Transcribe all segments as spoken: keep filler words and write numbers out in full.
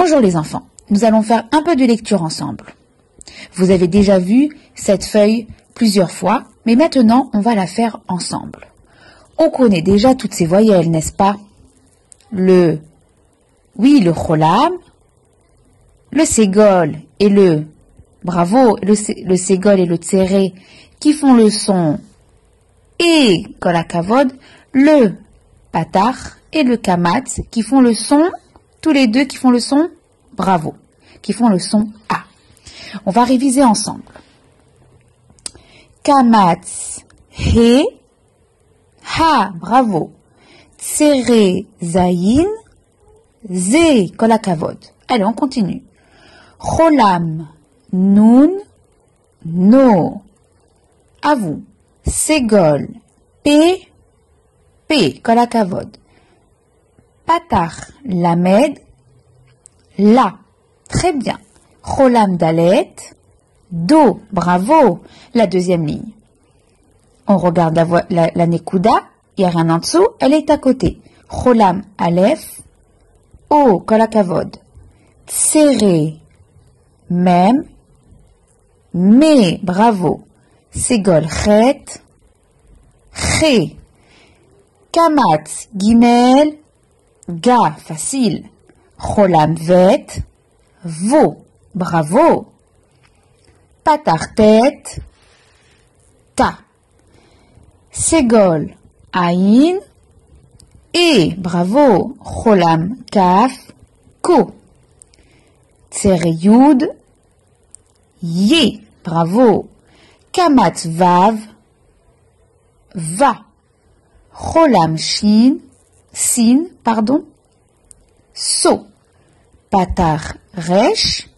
Bonjour les enfants, nous allons faire un peu de lecture ensemble. Vous avez déjà vu cette feuille plusieurs fois, mais maintenant on va la faire ensemble. On connaît déjà toutes ces voyelles, n'est-ce pas? Le, oui, le cholam, le ségol et le, bravo, le, le ségol et le tséré qui font le son et kol hakavod, le patar et le kamat qui font le son, tous les deux qui font le son bravo, qui font le son A. On va réviser ensemble. Kamat, he, ha, bravo. Tséré, zayin, ze, kol hakavod. Allez, on continue. Cholam, nun, no. À vous. Ségol, P, P, kol hakavod. Patach, lamed, la. Très bien. Cholam dalet, do, bravo. La deuxième ligne. On regarde la, la, la nekuda, il n'y a rien en dessous, elle est à côté. Cholam aleph, o, kol hakavod. Tséré, mem, me, bravo. Ségol chet, ché. Kamat, gimel, ga, facile. Cholam vet, vo, bravo. Patartet, ta. Ségol, aïn, et, bravo. Cholam kaf, ko. Tséré yud, ye, bravo. Kamat vav, va. Cholam shin, sin, pardon. So. Patar resh,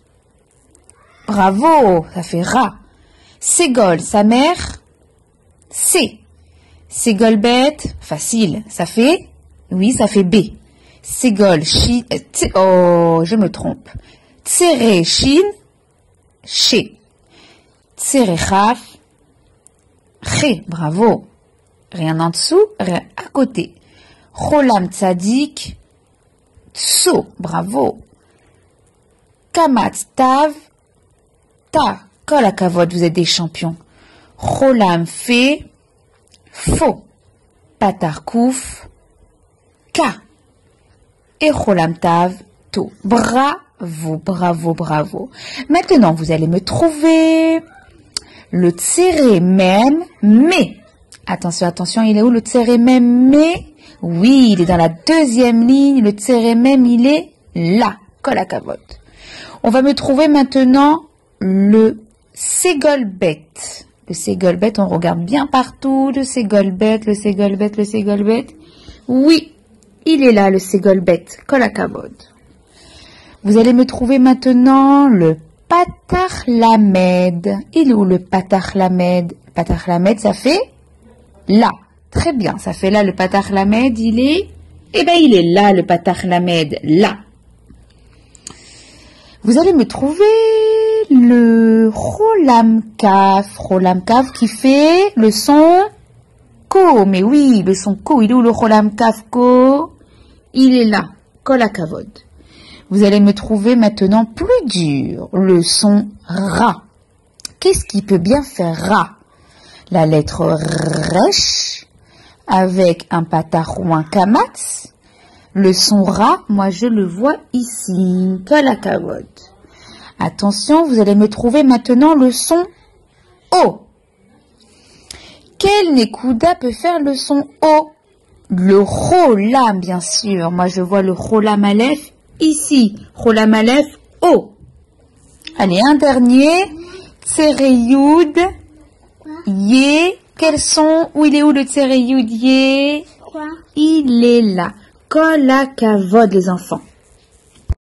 bravo, ça fait ra. Ségol, sa mère, C. Ségol bête, facile, ça fait, oui, ça fait B. Ségol, chi, oh, je me trompe. Tséré, shin,ché. Tséré, chaf, ré, bravo. Rien en dessous, rien à côté. Cholam tzadik, tso, bravo. Kamat tav, ta, kol hakavod, vous êtes des champions. Cholam fe, faux. Patar kouf, ka. Et cholam tav, to. Bravo, bravo, bravo. Maintenant, vous allez me trouver le tséré même, mais. Attention, attention, il est où le tséré même, mais? Oui, il est dans la deuxième ligne. Le tséré même, il est là. Kol hakavod. On va me trouver maintenant le ségolbet. Le ségolbet, on regarde bien partout. Le ségolbet, le ségolbet, le ségolbet. Oui, il est là, le ségolbet. Kol hakavod. Vous allez me trouver maintenant le patach lamed. Il est où le patach lamed? Patach lamed, ça fait là. Très bien, ça fait là le patach lamed. Il est, eh ben, il est là, le patach lamed. Là. Vous allez me trouver le cholam kaf, cholam kaf qui fait le son ko. Mais oui, le son ko, il est où le cholam kaf ko? Il est là, kol hakavod. Vous allez me trouver maintenant plus dur, le son ra. Qu'est-ce qui peut bien faire ra? La lettre resh avec un patach ou un kamat. Le son ra, moi je le vois ici, kol hakavod. Attention, vous allez me trouver maintenant le son O. Quel nekuda peut faire le son O? Le cholam, bien sûr. Moi je vois le cholam aleph ici. Cholam aleph O. Allez, un dernier. Tséré yud, ye. Quel son? Où il est où le tséré yud, ye? Quoi? Il est là. Kol hakavod, les enfants.